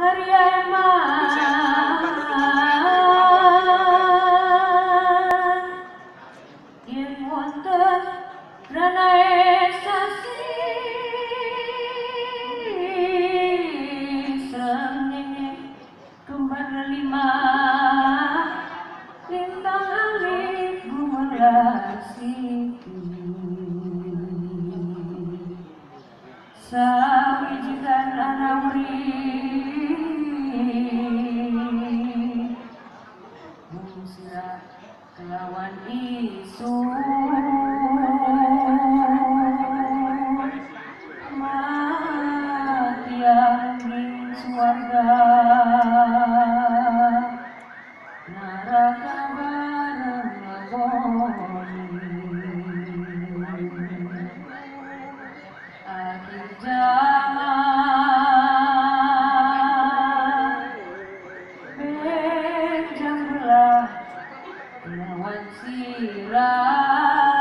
Sawijikan anamri Musira kelawan isu Matiang di suarga Naraka bareng akhir zaman benjang belah lawan sirah